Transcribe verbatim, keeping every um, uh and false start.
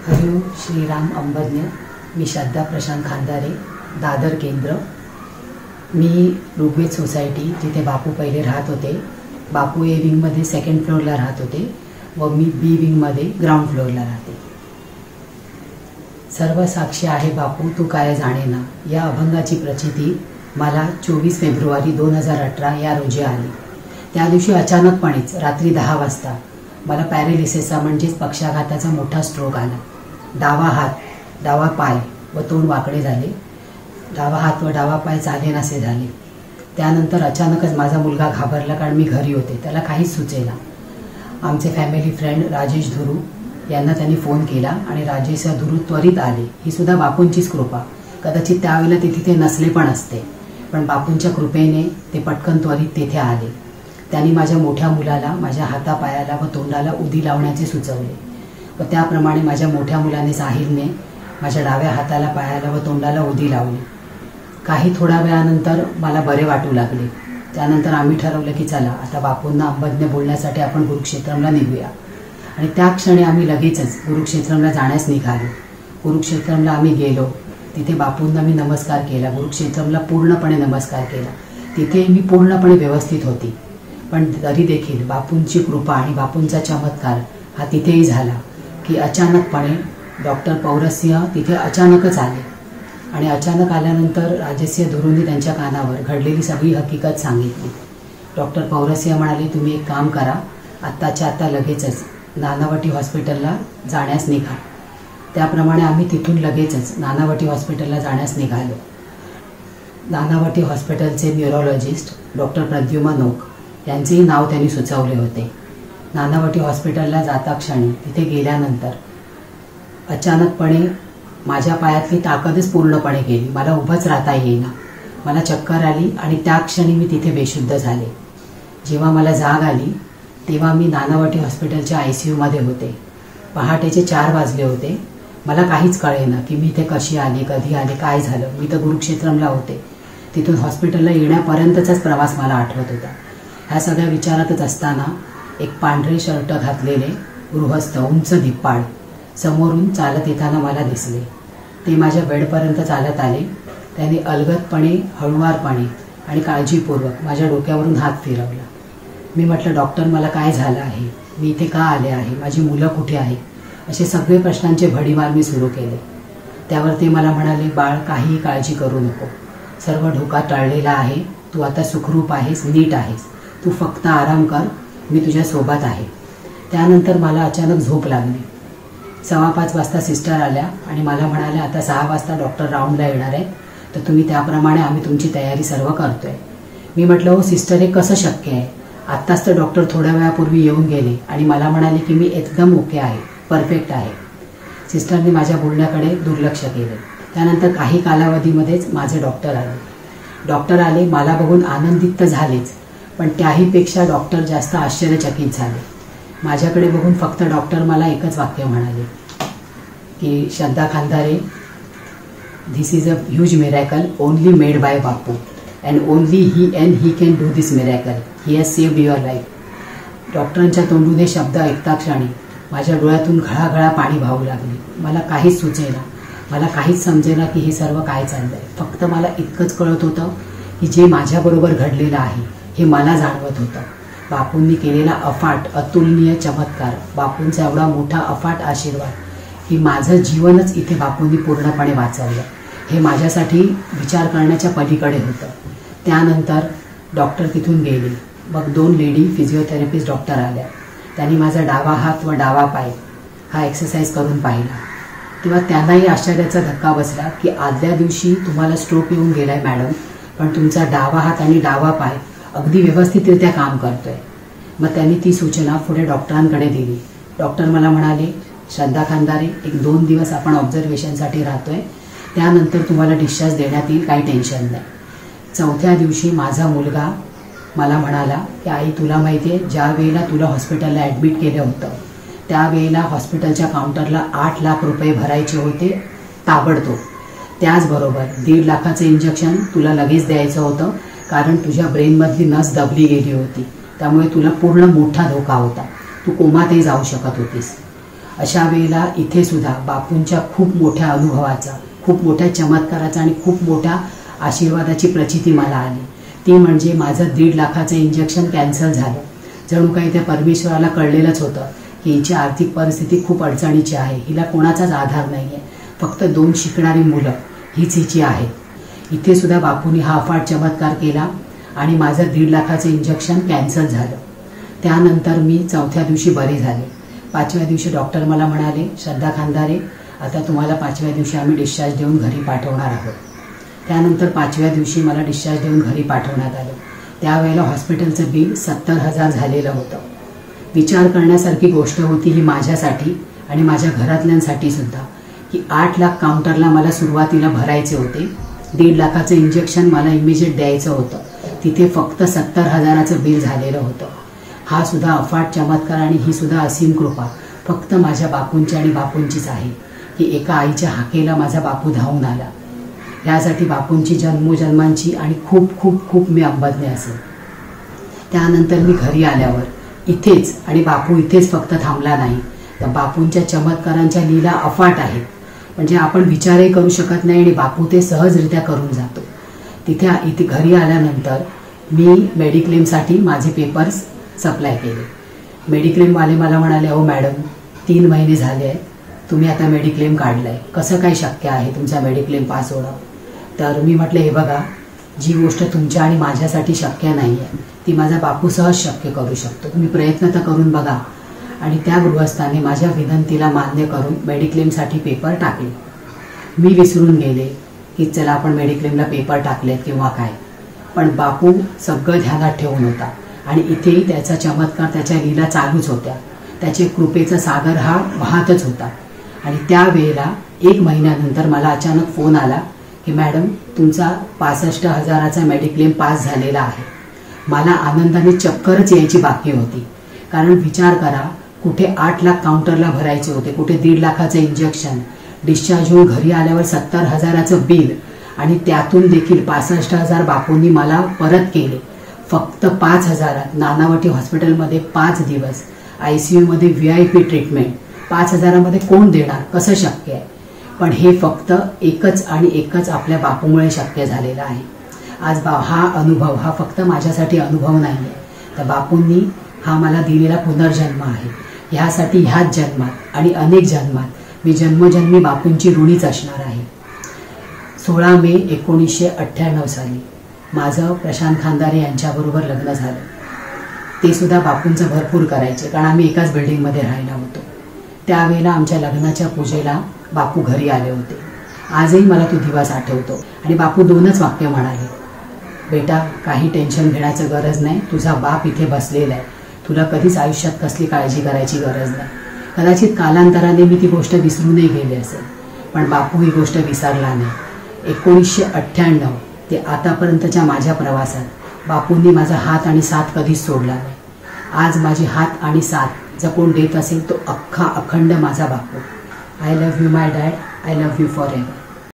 हरिओम श्रीराम अंबज्ञ. मी श्रद्धा प्रशांत खांदारे, दादर केंद्र. मी ऋग्वेद सोसायटी, जिथे बापू पहिले राहत होते, बापू ए विंगमध्ये सेकंड फ्लोअरला राहत होते व मी बी विंगमध्ये ग्राउंड फ्लोअरला राहते. सर्व साक्षी आहे बापू तू काय जाणे ना या अभंगाची प्रचिती मला चोवीस फेब्रुवारी दोन हजार अठरा या रोजी आली. त्या दिवशी अचानकपणेच रात्री दहा वाजता मला पॅरेलिसिसचा म्हणजेच पक्षाघाताचा मोठा स्ट्रोक आला. डावा हात, डावा पाय व तोंड वाकडे झाले. डावा हात व डावा पाय चालेनासे झाले. त्यानंतर अचानकच माझा मुलगा घाबरला, कारण मी घरी होते, त्याला काहीच सुचेना. आमचे फॅमिली फ्रेंड राजेश धुरू यांना त्यांनी फोन केला आणि राजेश धुरू त्वरित आले. ही सुद्धा बापूंचीच कृपा. कदाचित त्यावेळेला ते तिथे नसले पण असते, पण बापूंच्या कृपेने ते पटकन त्वरित तेथे आले. त्यांनी माझ्या मोठ्या मुलाला माझ्या हातापायाला व तोंडाला उदी लावण्याचे सुचवले व त्याप्रमाणे माझ्या मोठ्या मुलाने साहिलने माझ्या डाव्या हाताला पायाला व तोंडाला उदी लावली. काही थोड्या वेळानंतर मला बरे वाटू लागले. त्यानंतर आम्ही ठरवलं की चला आता बापूंना अंबज्ञ बोलण्यासाठी आपण कुरुक्षेत्रमला निघूया. आणि त्या क्षणी आम्ही लगेचच कुरुक्षेत्रमला जाण्यास निघालो. कुरुक्षेत्रमला आम्ही गेलो. तिथे बापूंना मी नमस्कार केला. कुरुक्षेत्रमला पूर्णपणे नमस्कार केला. तिथे मी पूर्णपणे व्यवस्थित होती, पण तरी देखील बापूंची कृपा आणि बापूंचा चमत्कार हा तिथेही झाला की अचानकपणे डॉक्टर पौरसिंह तिथे अचानकच आले. आणि अचानक आल्यानंतर राजेसिंह धुरूंनी त्यांच्या कानावर घडलेली सगळी हकीकत सांगितली. डॉक्टर पौरसिंह म्हणाले, तुम्ही एक काम करा, आत्ताच्या आत्ता लगेचच नानावटी हॉस्पिटलला जाण्यास निघा. त्याप्रमाणे आम्ही तिथून लगेचच नानावटी हॉस्पिटलला जाण्यास निघालो. नानावटी हॉस्पिटलचे न्यूरोलॉजिस्ट डॉक्टर प्रद्युम्न ओक यांचेही नाव त्यांनी सुचवले होते. नानावटी हॉस्पिटलला जाता क्षणी तिथे गेल्यानंतर अचानकपणे माझ्या पायातली ताकदच पूर्णपणे गेली. मला उभंच राहता येईना. मला चक्कर आली आणि त्या क्षणी मी तिथे बेशुद्ध झाले. जेव्हा मला जाग आली तेव्हा मी नानावटी हॉस्पिटलच्या आय सी यूमध्ये होते. पहाटेचे चार वाजले होते. मला काहीच कळेना की मी इथे कशी आली, कधी आले, काय झालं. मी तर कुरुक्षेत्रमला होते. तिथून हॉस्पिटलला येण्यापर्यंतचाच प्रवास मला आठवत होता. ह्या सगळ्या विचारातच असताना एक पांढरे शर्ट घातलेले गृहस्थ उंच धिप्पाड समोरून चालत येताना मला दिसले. ते माझ्या बेडपर्यंत चालत आले. त्यांनी अलगदपणे, हळुवारपणे आणि काळजीपूर्वक माझ्या डोक्यावरून हात फिरवला. मी म्हटलं, डॉक्टर मला काय झालं आहे, मी इथे का आले आहे, माझी मुलं कुठे आहे, असे सगळे प्रश्नांचे भडीमार मी सुरू केले. त्यावर ते मला म्हणाले, बाळ काहीही काळजी करू नको, सर्व धोका टळलेला आहे, तू आता सुखरूप आहेस, नीट आहेस, तू फक्त आराम कर, मी तुझ्या सोबत आहे. त्यानंतर मला अचानक झोप लागली. सव्वा पाच वाजता सिस्टर आल्या आणि मला म्हणाल्या, आता सहा वाजता डॉक्टर राऊंडला येणार आहेत, तर तुम्ही त्याप्रमाणे आम्ही तुमची तयारी सर्व करतोय. मी म्हटलं, हो सिस्टर, हे कसं शक्य आहे, आत्ताच तर डॉक्टर थोड्या वेळापूर्वी येऊन गेले आणि मला म्हणाले की मी एकदम ओके आहे, परफेक्ट आहे. सिस्टरने माझ्या बोलण्याकडे दुर्लक्ष केले. त्यानंतर काही कालावधीमध्येच माझे डॉक्टर आले. डॉक्टर आले, मला बघून आनंदित तर झालेच, पण त्याहीपेक्षा डॉक्टर जास्त आश्चर्यचकित झाले. माझ्याकडे बघून फक्त डॉक्टर मला एकच वाक्य म्हणाले की Shraddha Khandare, this is a huge miracle only made by Bapu and only he and he can do this miracle, he has saved your life. डॉक्टरांच्या तोंडून हे शब्द ऐकता क्षणी माझ्या डोळ्यातून घळाघळा पाणी वाहू लागले. मला काहीच सुचेना, मला काहीच समजेना की हे सर्व काय चाललंय. फक्त मला इतकंच कळत होतं की जे माझ्याबरोबर घडलेलं आहे हे मला जाणवत होतं. बापूंनी केलेला अफाट, अतुलनीय चमत्कार, बापूंचा एवढा मोठा अफाट आशीर्वाद की माझं जीवनच इथे बापूंनी पूर्णपणे वाचवलं, हे माझ्यासाठी विचार करण्याच्या पलीकडे होतं. त्यानंतर डॉक्टर तिथून गेले. मग दोन लेडी फिजिओथेरपिस्ट डॉक्टर आल्या. त्यांनी माझा डावा हात व डावा पाय हा एक्सरसाइज करून पाहिला. तेव्हा त्यांनाही आश्चर्याचा धक्का बसला की आदल्या दिवशी तुम्हाला स्ट्रोक येऊन गेलाय मॅडम, पण तुमचा डावा हात आणि डावा पाय अगदी व्यवस्थितरित्या काम करतोय. मग त्यांनी ती सूचना पुढे डॉक्टरांकडे दिली. डॉक्टर मला म्हणाले, श्रद्धा खांदारे, एक दोन दिवस आपण ऑब्झर्वेशनसाठी राहतोय, त्यानंतर तुम्हाला डिस्चार्ज देण्यात येईल, काही टेन्शन नाही. चौथ्या दिवशी माझा मुलगा मला म्हणाला की आई, तुला माहिती आहे, ज्या वेळेला तुला हॉस्पिटलला ॲडमिट केलं होतं त्यावेळेला हॉस्पिटलच्या काउंटरला आठ लाख रुपये भरायचे होते ताबडतोब. त्याचबरोबर दीड लाखाचं इंजेक्शन तुला लगेच द्यायचं होतं, कारण तुझ्या ब्रेनमधली नस दबली गेली होती, त्यामुळे तुला पूर्ण मोठा धोका होता, तू कोमातही जाऊ शकत होतीस. अशा वेळेला इथे सुद्धा बापूंच्या खूप मोठ्या अनुभवाचा, खूप मोठ्या चमत्काराचा आणि खूप मोठ्या आशीर्वादाची प्रचिती मला आली. ती म्हणजे माझं दीड लाखाचं इंजेक्शन कॅन्सल झालं. जणू काही त्या परमेश्वराला कळलेलंच होतं की हिची आर्थिक परिस्थिती खूप अडचणीची आहे, हिला कोणाचाच आधार नाही आहे, फक्त दोन शिकणारी मुलं हीच हिची आहेत. इथे सुद्धा बापूंनी हा अफाट चमत्कार केला आणि माझं दीड लाखाचं इंजेक्शन कॅन्सल झालं. त्यानंतर मी चौथ्या दिवशी बरे झाले. पाचव्या दिवशी डॉक्टर मला म्हणाले, श्रद्धा खांदारे, आता तुम्हाला पाचव्या दिवशी आम्ही डिस्चार्ज देऊन घरी पाठवणार आहोत. त्यानंतर पाचव्या दिवशी मला डिस्चार्ज देऊन घरी पाठवण्यात आलं. त्यावेळेला हॉस्पिटलचं बिल सत्तर हजार झालेलं होतं. विचार करण्यासारखी गोष्ट होती ही माझ्यासाठी आणि माझ्या घरातल्यांसाठी सुद्धा, की आठ लाख काउंटरला मला सुरुवातीला भरायचे होते. दीड लाखाचं इंजेक्शन मला इमिजिएट द्यायचं होतं. तिथे फक्त सत्तर हजाराचं बिल झालेलं होतं. हा सुद्धा अफाट चमत्कार आणि ही सुद्धा असीम कृपा फक्त माझ्या बापूंची आणि बापूंचीच आहे, की एका आईच्या हाकेला माझा बापू धावून आला. यासाठी बापूंची जन्मोजन्मांची आणि खूप खूप खूप मी अंबज्ञ असेल. त्यानंतर मी घरी आल्यावर इथेच, आणि बापू इथेच फक्त थांबला नाही, तर बापूंच्या चमत्कारांच्या लीला अफाट आहेत. म्हणजे आपण विचारही करू शकत नाही आणि बापू ते सहजरित्या करून जातो. तिथे इथे घरी आल्यानंतर मी मेडिक्लेमसाठी माझे पेपर्स सप्लाय केले. मेडिक्लेमवाले मला म्हणाले, अहो मॅडम, तीन महिने झाले आहेत, तुम्ही आता मेडिक्लेम काढलाय, कसं काय शक्य आहे तुमचा मेडिक्लेम पास होणं? तर मी म्हटलं, हे बघा, जी गोष्ट तुमच्या आणि माझ्यासाठी शक्य नाही आहे ती माझा बापू सहज शक्य करू शकतो. तुम्ही प्रयत्न तर करून बघा. आणि त्या गृहस्थाने माझ्या विनंतीला मान्य करून मेडिक्लेमसाठी पेपर टाकले. मी विसरून गेले की चला आपण मेडिक्लेमला पेपर टाकलेत किंवा काय, पण बापू सगळं ध्यानात ठेवून होता आणि इथेही त्याचा चमत्कार, त्याच्या लीला चालूच होत्या. त्याचे कृपेचा सागर हा वाहतच होता. आणि त्यावेळेला एक महिन्यानंतर मला अचानक फोन आला की मॅडम, तुमचा पासष्ट हजाराचा मेडिक्लेम पास झालेला आहे. मला आनंदाने चक्करच यायची बाकी होती. कारण विचार करा, कुठे आठ लाख काउंटरला भरायचे होते, कुठे दीड लाखाचं इंजेक्शन, डिस्चार्ज होऊन घरी आल्यावर सत्तर हजाराचं बिल, आणि त्यातून देखील पासष्ट हजार बापूंनी मला परत केले. फक्त पाच हजारात नानावटी हॉस्पिटलमध्ये पाच दिवस आय सी यूमध्ये व्ही आय पी ट्रीटमेंट, पाच हजारामध्ये कोण देणार, कसं शक्य आहे? पण हे फक्त एकच आणि एकच आपल्या बापूमुळे शक्य झालेलं आहे. आज बा हा अनुभव हा फक्त माझ्यासाठी अनुभव नाही आहे, तर बापूंनी हा मला दिलेला पुनर्जन्म आहे. ह्यासाठी ह्याच जन्मात आणि अनेक जन्मात मी जन्मोजन्मी बापूंची ऋणीच असणार आहे. सोळा मे एकोणीसशे अठ्ठ्याण्णव साली माझं प्रशांत खांदारे यांच्याबरोबर लग्न झालं. ते सुद्धा बापूंचं भरपूर करायचे, कारण आम्ही एकाच बिल्डिंगमध्ये राहायला होतो. त्यावेळेला आमच्या लग्नाच्या पूजेला बापू घरी आले होते. आजही मला तो दिवस आठवतो. आणि बापू दोनच वाक्य म्हणाले, बेटा, काही टेन्शन घेण्याचं गरज नाही, तुझा बाप इथे बसलेला आहे, तुला कधीच आयुष्यात कसली काळजी करायची गरज नाही. कदाचित कालांतराने मी ती गोष्ट विसरूनही गेली असेल, पण बापू ही गोष्ट विसरला नाही. एकोणीसशे अठ्ठ्याण्णव ते आतापर्यंतच्या माझ्या प्रवासात बापूंनी माझा हात आणि साथ कधीच सोडला नाही. आज माझी हात आणि साथ जर कोण देत असेल तो अख्खा अखंड माझा बापू. I love you my dad, I love you for ever.